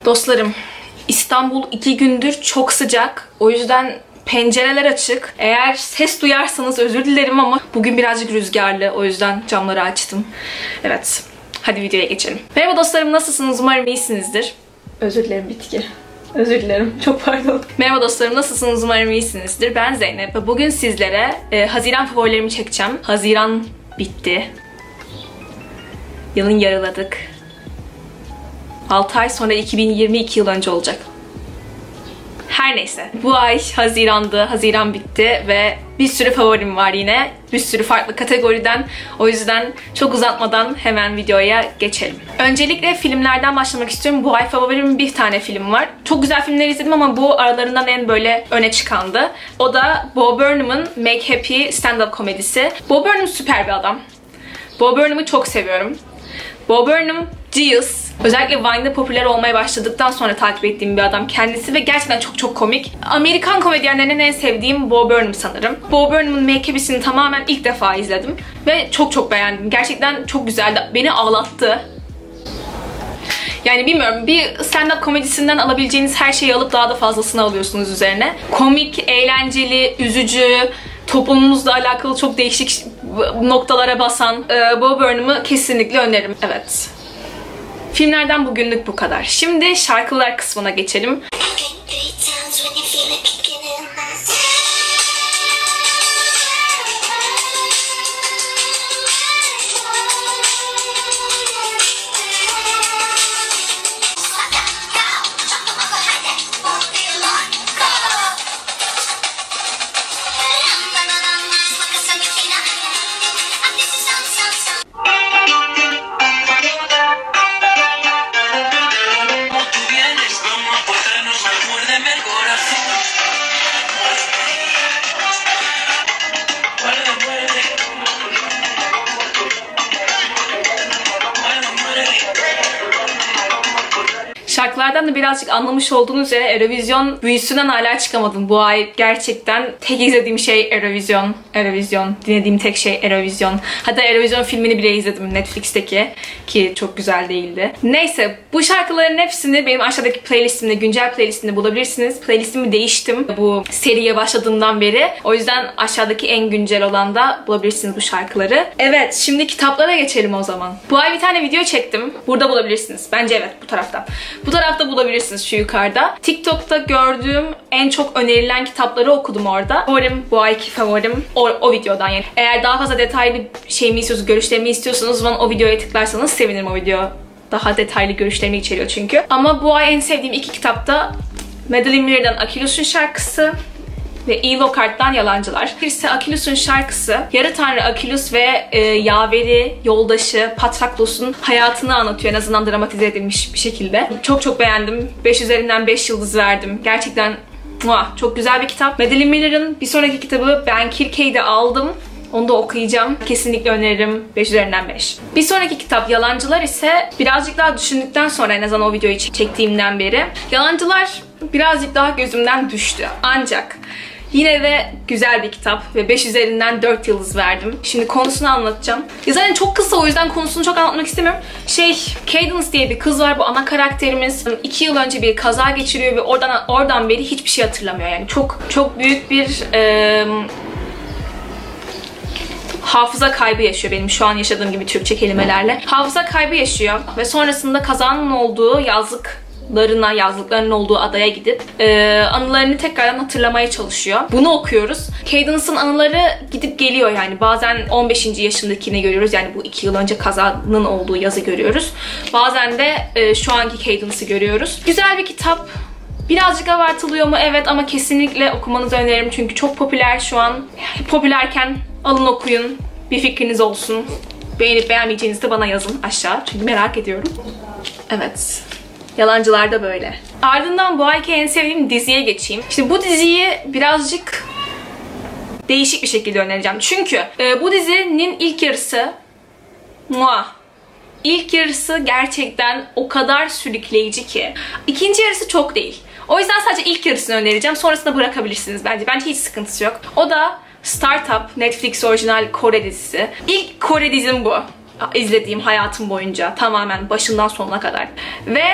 Dostlarım, İstanbul 2 gündür çok sıcak. O yüzden pencereler açık. Eğer ses duyarsanız özür dilerim ama bugün birazcık rüzgarlı. O yüzden camları açtım. Evet, hadi videoya geçelim. Merhaba dostlarım, nasılsınız? Umarım iyisinizdir. Özür dilerim bitki. Özür dilerim. Çok pardon. Merhaba dostlarım, nasılsınız? Umarım iyisinizdir. Ben Zeynep ve bugün sizlere Haziran favorilerimi çekeceğim. Haziran bitti. Yılın yarıladık. 6 ay sonra 2022 yıl önce olacak. Her neyse. Bu ay Haziran'dı. Haziran bitti ve bir sürü favorim var yine. Bir sürü farklı kategoriden. O yüzden çok uzatmadan hemen videoya geçelim. Öncelikle filmlerden başlamak istiyorum. Bu ay favorimin bir tane film var. Çok güzel filmler izledim ama bu aralarından en böyle öne çıkandı. O da Bo Burnham'ın Make Happy stand-up komedisi. Bo Burnham süper bir adam. Bo Burnham'ı çok seviyorum. Bo Burnham, Giles. Özellikle Vine'da popüler olmaya başladıktan sonra takip ettiğim bir adam kendisi ve gerçekten çok komik. Amerikan komedyenlerinden en sevdiğim Bo Burnham sanırım. Bo Burnham'ın Make Happy'sini tamamen ilk defa izledim ve çok beğendim. Gerçekten çok güzeldi. Beni ağlattı. Yani bilmiyorum, bir stand-up komedisinden alabileceğiniz her şeyi alıp daha da fazlasını alıyorsunuz üzerine. Komik, eğlenceli, üzücü, toplumumuzla alakalı çok değişik noktalara basan Bo Burnham'ı kesinlikle öneririm. Evet. Filmlerden bugünlük bu kadar. Şimdi şarkılar kısmına geçelim. Şarkılardan da birazcık anlamış olduğunuz üzere Eurovision büyüsünden hala çıkamadım. Bu ay gerçekten tek izlediğim şey Eurovision. Dinlediğim tek şey Eurovision. Hatta Eurovision filmini bile izledim Netflix'teki. Ki çok güzel değildi. Neyse, bu şarkıların hepsini benim aşağıdaki playlistimde, güncel playlistimde bulabilirsiniz. Playlistimi değiştim bu seriye başladığımdan beri. O yüzden aşağıdaki en güncel olan da bulabilirsiniz bu şarkıları. Evet, şimdi kitaplara geçelim o zaman. Bu ay bir tane video çektim. Burada bulabilirsiniz. Bence evet, bu tarafta. Bu tarafta bulabilirsiniz, şu yukarıda. TikTok'ta gördüğüm en çok önerilen kitapları okudum orada. Favorim, bu ayki favorim o videodan yani. Eğer daha fazla detaylı şeyimi istiyorsanız, görüşlerimi istiyorsanız o zaman o videoya tıklarsanız sevinirim. O video daha detaylı görüşlerimi içeriyor çünkü. Ama bu ay en sevdiğim iki kitapta Madeline Miller'dan Akilus'un şarkısı ve E. Lockhart'tan Yalancılar. Birisi Akilus'un şarkısı. Yarı tanrı Akilus ve yaveri, yoldaşı Patraklos'un hayatını anlatıyor. En azından dramatize edilmiş bir şekilde. Çok beğendim. 5 üzerinden 5 yıldız verdim. Gerçekten çok güzel bir kitap. Madeline Miller'ın bir sonraki kitabı Ben Kirkey'de aldım. Onu da okuyacağım. Kesinlikle öneririm. 5 üzerinden 5. Bir sonraki kitap Yalancılar ise birazcık daha düşündükten sonra, en azından o videoyu çektiğimden beri, Yalancılar birazcık daha gözümden düştü. Ancak yine de güzel bir kitap ve 5 üzerinden 4 yıldız verdim. Şimdi konusunu anlatacağım. Zaten çok kısa, o yüzden konusunu çok anlatmak istemiyorum. Cadence diye bir kız var, bu ana karakterimiz. 2 yıl önce bir kaza geçiriyor ve oradan beri hiçbir şey hatırlamıyor. Yani çok büyük bir hafıza kaybı yaşıyor, benim şu an yaşadığım gibi Türkçe kelimelerle. Hafıza kaybı yaşıyor ve sonrasında kazanın olduğu yazlıklarının olduğu adaya gidip anılarını tekrardan hatırlamaya çalışıyor. Bunu okuyoruz. Cadence'ın anıları gidip geliyor yani. Bazen 15. yaşındakini görüyoruz. Yani bu 2 yıl önce kazanın olduğu yazı görüyoruz. Bazen de şu anki Cadence'ı görüyoruz. Güzel bir kitap. Birazcık abartılıyor mu? Evet, ama kesinlikle okumanızı öneririm çünkü çok popüler şu an. Popülerken alın okuyun. Bir fikriniz olsun. Beğenip beğenmeyeceğinizi de bana yazın aşağı. Çünkü merak ediyorum. Evet. Yalancılar da böyle. Ardından bu ayki en sevdiğim diziye geçeyim. Şimdi bu diziyi birazcık değişik bir şekilde önereceğim. Çünkü bu dizinin ilk yarısı İlk yarısı gerçekten o kadar sürükleyici ki. İkinci yarısı çok değil. O yüzden sadece ilk yarısını önereceğim. Sonrasında bırakabilirsiniz bence. Bence hiç sıkıntısı yok. O da Startup, Netflix orijinal Kore dizisi. İlk Kore dizim bu. İzlediğim hayatım boyunca. Tamamen başından sonuna kadar. Ve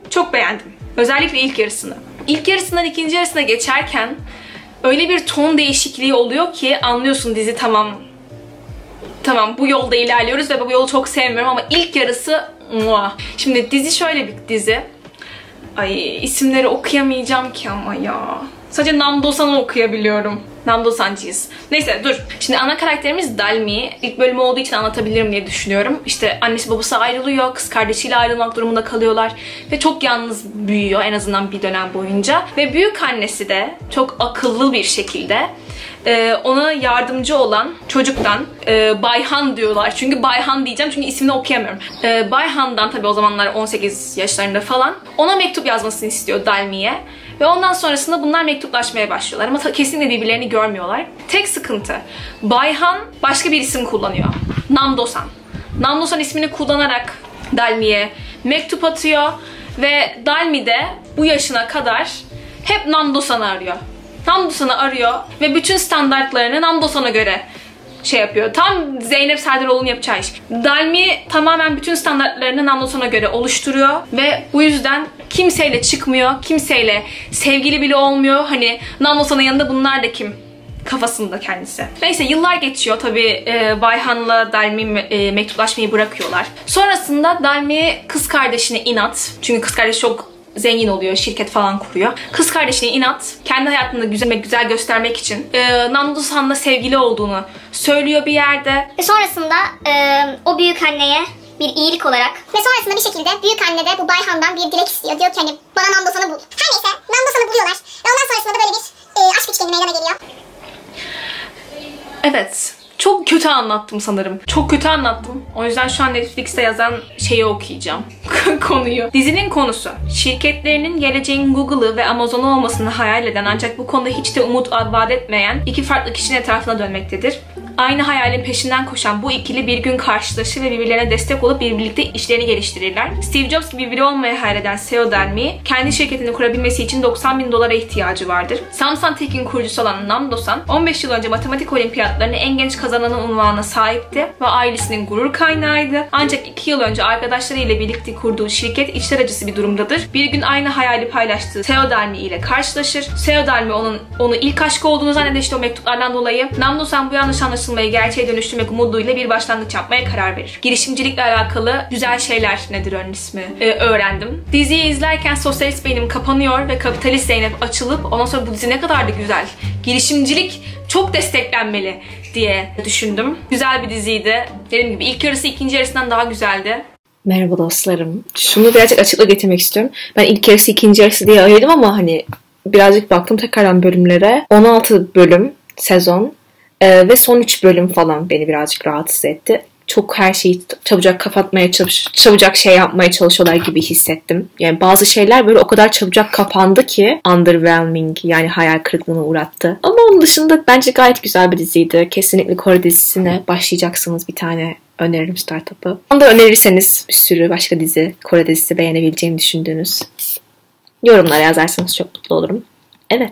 Çok beğendim. Özellikle ilk yarısını. İlk yarısından ikinci yarısına geçerken öyle bir ton değişikliği oluyor ki anlıyorsun dizi tamam bu yolda ilerliyoruz ve bu yolu çok sevmiyorum ama ilk yarısı muah. Şimdi dizi şöyle bir dizi. Ay isimleri okuyamayacağım ki ama ya. Sadece Namdosan'ı okuyabiliyorum. Namdosancıyız. Neyse dur. Şimdi ana karakterimiz Dalmi. İlk bölümü olduğu için anlatabilirim diye düşünüyorum. İşte annesi babası ayrılıyor. Kız kardeşiyle ayrılmak durumunda kalıyorlar. Ve çok yalnız büyüyor en azından bir dönem boyunca. Ve büyük annesi de çok akıllı bir şekilde ona yardımcı olan çocuktan Bayhan diyorlar. Çünkü Bayhan diyeceğim çünkü ismini okuyamıyorum. Bayhan'dan tabii o zamanlar 18 yaşlarında falan ona mektup yazmasını istiyor Dalmi'ye. Ve ondan sonrasında bunlar mektuplaşmaya başlıyorlar ama kesinlikle birbirlerini görmüyorlar. Tek sıkıntı Bayhan başka bir isim kullanıyor. Namdosan. Namdosan ismini kullanarak Dalmi'ye mektup atıyor ve Dalmi de bu yaşına kadar hep Namdosan'ı arıyor. Namdosan'ı arıyor ve bütün standartlarını Namdosan'a göre şey yapıyor. Tam Zeynep Serdaroğlu'nun yapacağı iş. Dalmi tamamen bütün standartlarını Namdosan'a göre oluşturuyor ve bu yüzden kimseyle çıkmıyor, kimseyle sevgili bile olmuyor. Hani Namdosan'ın yanında bunlar da kim? Kafasında kendisi. Neyse yıllar geçiyor. Tabii Bayhan'la Dalmi mektuplaşmayı bırakıyorlar. Sonrasında Dalmi kız kardeşine inat. Çünkü kız kardeşi çok zengin oluyor, şirket falan kuruyor. Kız kardeşine inat, kendi hayatında güzel göstermek için Namdosan'la sevgili olduğunu söylüyor bir yerde. Ve sonrasında o büyük anneye bir iyilik olarak ve sonrasında bir şekilde büyük anne de bu Bayhan'dan bir dilek istiyor. Diyor ki hani bana Namdosan'ı bul. Her neyse Namdosan'ı buluyorlar ve ondan sonrasında da böyle bir aşk üçgeni meydana geliyor. Evet. Çok kötü anlattım sanırım. Çok kötü anlattım. O yüzden şu an Netflix'te yazan şeyi okuyacağım. Konuyu. Dizinin konusu. Şirketlerinin geleceğin Google'ı ve Amazon'u olmasını hayal eden ancak bu konuda hiç de umut vaat etmeyen iki farklı kişinin etrafına dönmektedir. Aynı hayalin peşinden koşan bu ikili bir gün karşılaşır ve birbirlerine destek olup birlikte işlerini geliştirirler. Steve Jobs gibi biri olmaya hayal eden CEO Dalmi, kendi şirketini kurabilmesi için $90.000 ihtiyacı vardır. Samsung Tech'in kurucusu olan Namdosan, 15 yıl önce matematik olimpiyatlarını en genç kazananın unvanına sahipti ve ailesinin gurur kaynağıydı. Ancak 2 yıl önce arkadaşlarıyla birlikte kurduğu şirket içler acısı bir durumdadır. Bir gün aynı hayali paylaştığı CEO Dalmi ile karşılaşır. CEO Dalmi onu ilk aşkı olduğunu zanneder işte o mektuplardan dolayı. Namdosan bu yanlış anlaşılmayı gerçeğe dönüştürmek umuduyla bir başlangıç yapmaya karar verir. Girişimcilikle alakalı güzel şeyler nedir onun ismi öğrendim. Diziyi izlerken sosyalist beynim kapanıyor ve kapitalist Zeynep açılıp ondan sonra bu dizi ne kadar da güzel. Girişimcilik çok desteklenmeli diye düşündüm. Güzel bir diziydi. Dediğim gibi ilk yarısı ikinci yarısından daha güzeldi. Merhaba dostlarım. Şunu birazcık açıklık getirmek istiyorum. Ben ilk yarısı ikinci yarısı diye ayırdım ama hani birazcık baktım tekrardan bölümlere. 16 bölüm sezon ve son 3 bölüm falan beni birazcık rahatsız etti. Çok her şeyi çabucak kapatmaya çabucak şey yapmaya çalışıyorlar gibi hissettim. Yani bazı şeyler böyle o kadar çabucak kapandı ki underwhelming, yani hayal kırıklığına uğrattı. Ama onun dışında bence gayet güzel bir diziydi. Kesinlikle Kore dizisine başlayacaksınız, bir tane öneririm startup'ı. Onu da önerirseniz bir sürü başka dizi, Kore dizisi beğenebileceğimi düşündüğünüz yorumlara yazarsanız çok mutlu olurum. Evet.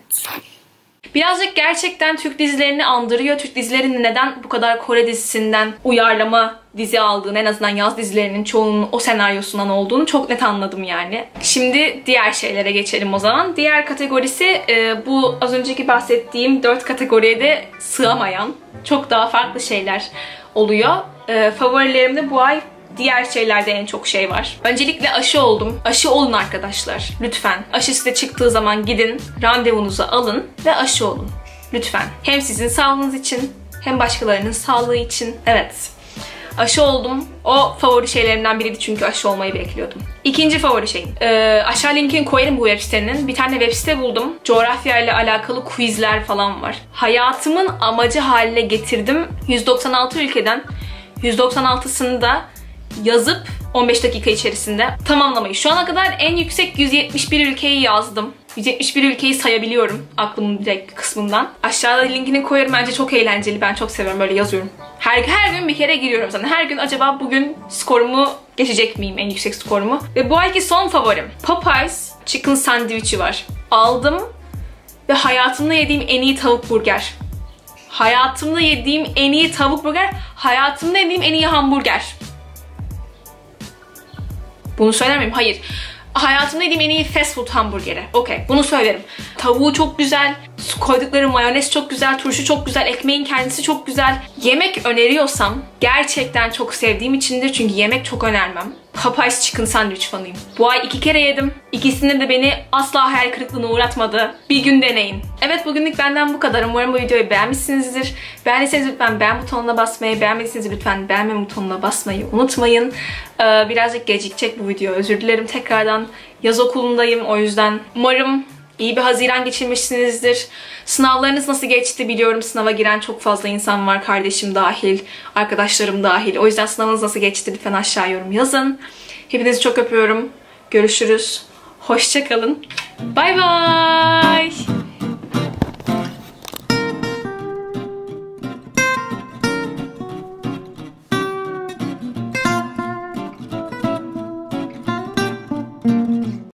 Birazcık gerçekten Türk dizilerini andırıyor. Türk dizilerinin neden bu kadar Kore dizisinden uyarlama dizi aldığını, en azından yaz dizilerinin çoğunun o senaryosundan olduğunu çok net anladım yani. Şimdi diğer şeylere geçelim o zaman. Diğer kategorisi bu az önceki bahsettiğim 4 kategoriye de sığamayan çok daha farklı şeyler oluyor. Favorilerimde bu ay diğer şeylerde en çok şey var. Öncelikle aşı oldum. Aşı olun arkadaşlar. Lütfen. Aşı size çıktığı zaman gidin, randevunuzu alın ve aşı olun. Lütfen. Hem sizin sağlığınız için hem başkalarının sağlığı için. Evet. Aşı oldum. O favori şeylerimden biriydi çünkü aşı olmayı bekliyordum. İkinci favori şeyim. Aşağı linkini koyarım bu web sitenin. Bir tane web site buldum. Coğrafya ile alakalı quizler falan var. Hayatımın amacı haline getirdim. 196 ülkeden 196'sını da yazıp 15 dakika içerisinde tamamlamayı. Şu ana kadar en yüksek 171 ülkeyi yazdım. 171 ülkeyi sayabiliyorum aklımın direkt kısmından. Aşağıda linkini koyarım. Bence çok eğlenceli. Ben çok seviyorum. Böyle yazıyorum. Her gün bir kere giriyorum zaten. Her gün acaba bugün skorumu geçecek miyim? En yüksek skorumu. Ve bu ayki son favorim. Popeyes Chicken Sandwich'i var. Aldım ve hayatımda yediğim en iyi tavuk burger. Hayatımda yediğim en iyi tavuk burger. Hayatımda yediğim en iyi hamburger. Bunu söyler miyim? Hayır. hayatımda yediğim en iyi fast food hamburgeri. Okey, bunu söylerim. Tavuğu çok güzel, koydukları mayonez çok güzel, turşu çok güzel, ekmeğin kendisi çok güzel. Yemek öneriyorsam gerçekten çok sevdiğim içindir çünkü yemek çok önermem. Popeyes Chicken Sandwich fanıyım. Bu ay 2 kere yedim. İkisinde de beni asla hayal kırıklığına uğratmadı. Bir gün deneyin. Evet, bugünlük benden bu kadar. Umarım bu videoyu beğenmişsinizdir. Beğendiyseniz lütfen beğen butonuna basmayı, beğenmediyseniz lütfen beğenme butonuna basmayı unutmayın. Birazcık gecikecek bu video. Özür dilerim tekrardan. Yaz okulundayım, o yüzden umarım İyi bir Haziran geçirmişsinizdir. Sınavlarınız nasıl geçti biliyorum. Sınava giren çok fazla insan var. Kardeşim dahil, arkadaşlarım dahil. O yüzden sınavınız nasıl geçti lütfen aşağı yorum yazın. Hepinizi çok öpüyorum. Görüşürüz. Hoşça kalın. Bay bay.